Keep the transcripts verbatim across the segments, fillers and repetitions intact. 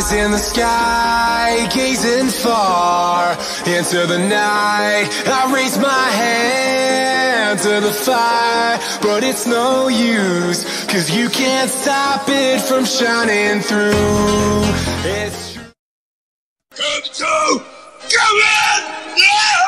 eyes in the sky, gazing far into the night. I raise my hand to the fire, but it's no use, cause you can't stop it from shining through. It's true. Come to, come in! Yeah!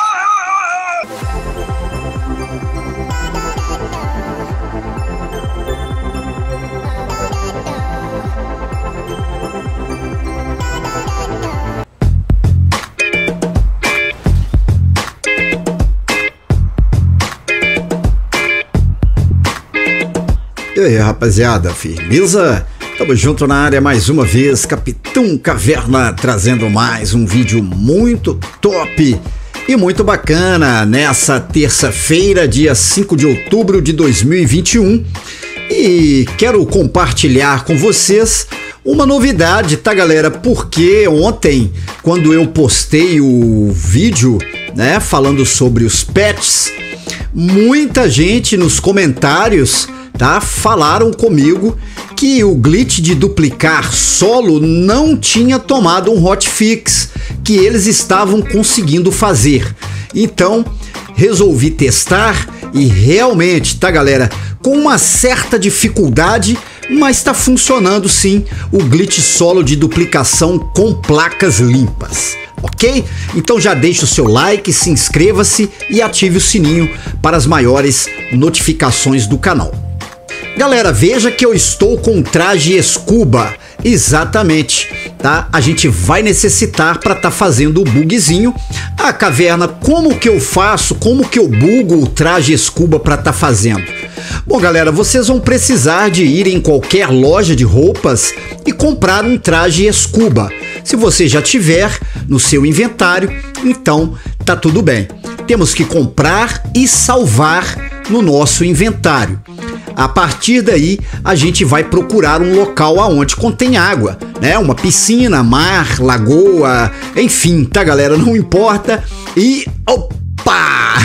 E aí, rapaziada, firmeza? Tamo junto na área mais uma vez, Capitão Caverna trazendo mais um vídeo muito top e muito bacana nessa terça-feira, dia cinco de outubro de dois mil e vinte e um. E quero compartilhar com vocês uma novidade, tá, galera? Porque ontem, quando eu postei o vídeo, né, falando sobre os patches, muita gente nos comentários, tá, falaram comigo que o glitch de duplicar solo não tinha tomado um hotfix que eles estavam conseguindo fazer. Então resolvi testar e realmente, tá, galera, com uma certa dificuldade, mas está funcionando sim o glitch solo de duplicação com placas limpas. Ok? Então já deixa o seu like, se inscreva-se e ative o sininho para as maiores notificações do canal. Galera, veja que eu estou com traje Scuba, exatamente, tá? A gente vai necessitar para estar tá fazendo o bugzinho. Ah, Caverna, como que eu faço? Como que eu bugo o traje Scuba para estar tá fazendo? Bom, galera, vocês vão precisar de ir em qualquer loja de roupas e comprar um traje Scuba. Se você já tiver no seu inventário, então tá tudo bem. Temos que comprar e salvar no nosso inventário. A partir daí, a gente vai procurar um local aonde contém água, né? Uma piscina, mar, lagoa, enfim, tá, galera? Não importa. E opa!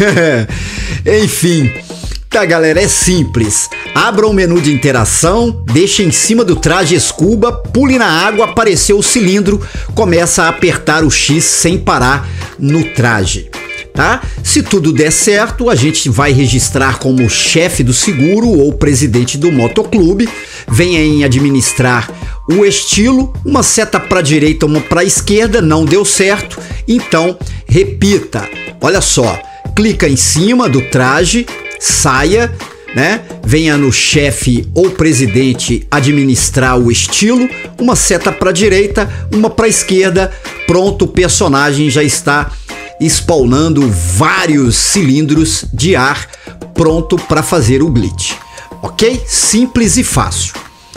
Enfim, tá, galera? É simples. Abra o menu de interação, deixa em cima do traje Scuba, pule na água, apareceu o cilindro, começa a apertar o X sem parar no traje. Tá? Se tudo der certo, a gente vai registrar como chefe do seguro ou presidente do motoclube, venha em administrar o estilo, uma seta para a direita, uma para a esquerda, não deu certo, então repita. Olha só, clica em cima do traje, saia, né? Venha no chefe ou presidente administrar o estilo, uma seta para a direita, uma para a esquerda, pronto, o personagem já está spawnando vários cilindros de ar pronto para fazer o glitch, ok? Simples e fácil.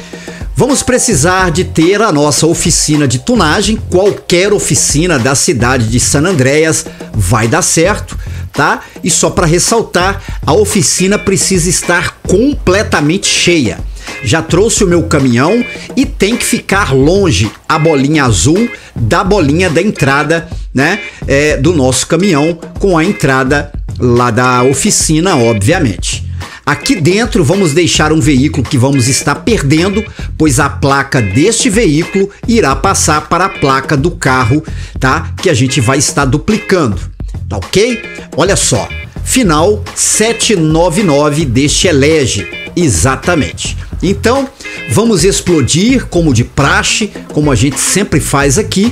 Vamos precisar de ter a nossa oficina de tunagem, qualquer oficina da cidade de San Andreas vai dar certo, tá? E só para ressaltar, a oficina precisa estar completamente cheia. Já trouxe o meu caminhão e tem que ficar longe a bolinha azul da bolinha da entrada, né, é, do nosso caminhão, com a entrada lá da oficina, obviamente. Aqui dentro vamos deixar um veículo que vamos estar perdendo, pois a placa deste veículo irá passar para a placa do carro, tá, que a gente vai estar duplicando, tá ok? Olha só, final sete nove nove deste elege, exatamente. Então, vamos explodir como de praxe, como a gente sempre faz aqui,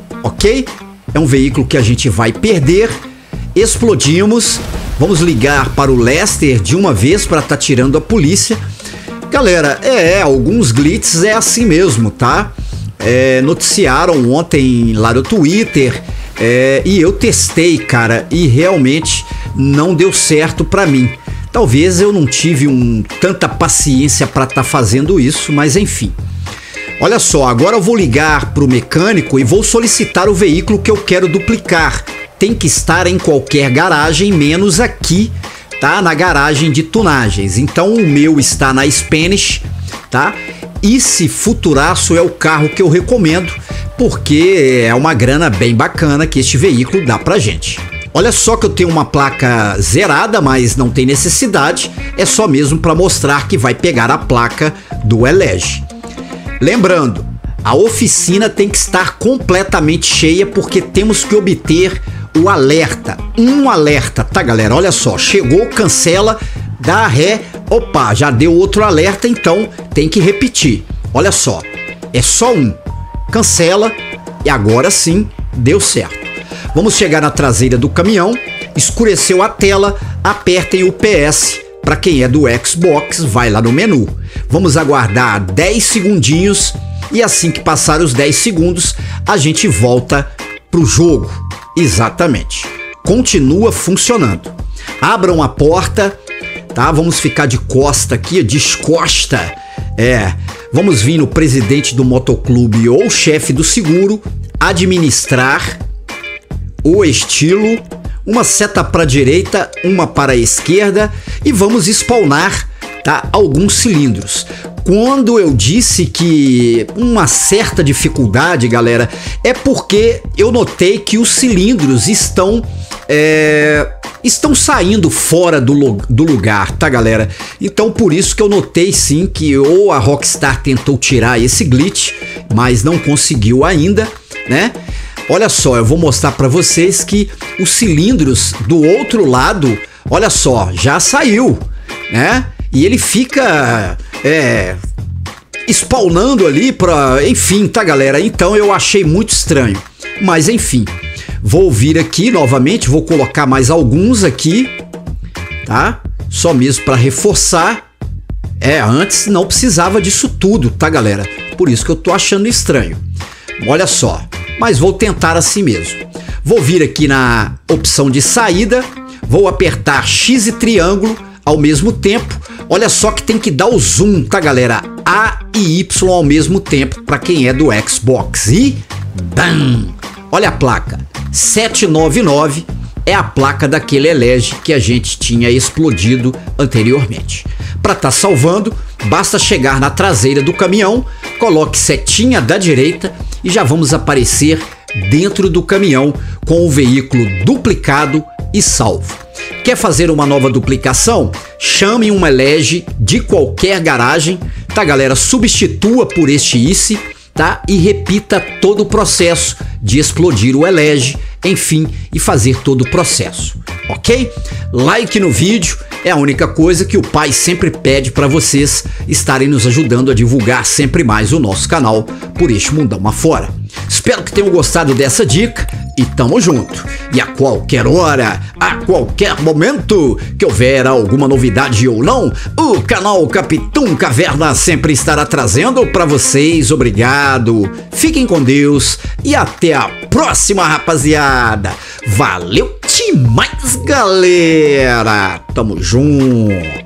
ok? É um veículo que a gente vai perder, explodimos, vamos ligar para o Lester de uma vez para estar tirando a polícia. Galera, é, alguns glitches é assim mesmo, tá? É, noticiaram ontem lá no Twitter, é, e eu testei, cara, e realmente não deu certo para mim. Talvez eu não tive um, tanta paciência para estar fazendo isso, mas enfim. Olha só, agora eu vou ligar para o mecânico e vou solicitar o veículo que eu quero duplicar. Tem que estar em qualquer garagem, menos aqui, tá? Na garagem de tunagens. Então o meu está na Spanish, tá? E se Futuraço é o carro que eu recomendo, porque é uma grana bem bacana que este veículo dá pra gente. Olha só que eu tenho uma placa zerada, mas não tem necessidade, é só mesmo para mostrar que vai pegar a placa do Elege. Lembrando, A oficina tem que estar completamente cheia porque temos que obter o alerta. Um alerta, tá, galera? Olha só, chegou, cancela, dá ré, opa, já deu outro alerta, então tem que repetir. Olha só, é só um. Cancela e agora sim deu certo. Vamos chegar na traseira do caminhão, escureceu a tela, apertem o P S. Para quem é do Xbox, vai lá no menu. Vamos aguardar dez segundinhos e assim que passar os dez segundos, a gente volta pro jogo. Exatamente. Continua funcionando. Abram a porta, tá? Vamos ficar de costa aqui, descosta. É, vamos vir no presidente do motoclube ou chefe do seguro, administrar o estilo, uma seta para a direita, uma para a esquerda e vamos spawnar, tá, alguns cilindros. Quando eu disse que uma certa dificuldade, galera, é porque eu notei que os cilindros estão é, estão saindo fora do, do lugar, tá, galera? Então por isso que eu notei sim que ou a Rockstar tentou tirar esse glitch, mas não conseguiu ainda, né? Olha só, eu vou mostrar para vocês que os cilindros do outro lado, olha só, já saiu, né? E ele fica é, spawnando ali pra... Enfim, tá, galera? Então eu achei muito estranho. Mas enfim, vou vir aqui novamente, vou colocar mais alguns aqui, tá? Só mesmo para reforçar. É, antes não precisava disso tudo, tá, galera? Por isso que eu tô achando estranho. Olha só. Mas vou tentar assim mesmo. Vou vir aqui na opção de saída, vou apertar X e triângulo ao mesmo tempo. Olha só que tem que dar o zoom, tá, galera? A e Y ao mesmo tempo para quem é do Xbox. E bam! Olha a placa. sete nove nove é a placa daquele Elege que a gente tinha explodido anteriormente. Para estar salvando, basta chegar na traseira do caminhão, coloque setinha da direita e já vamos aparecer dentro do caminhão com o veículo duplicado e salvo. Quer fazer uma nova duplicação? Chame um Elege de qualquer garagem, tá, galera? Substitua por este I C E, tá? E repita todo o processo de explodir o Elege, enfim, e fazer todo o processo, ok? Like no vídeo é a única coisa que o pai sempre pede para vocês estarem nos ajudando a divulgar sempre mais o nosso canal por este mundão afora. Espero que tenham gostado dessa dica e tamo junto. E a qualquer hora, a qualquer momento que houver alguma novidade ou não, o canal Capitão Caverna sempre estará trazendo para vocês. Obrigado, fiquem com Deus e até a próxima, rapaziada. Valeu demais, galera. Tamo junto.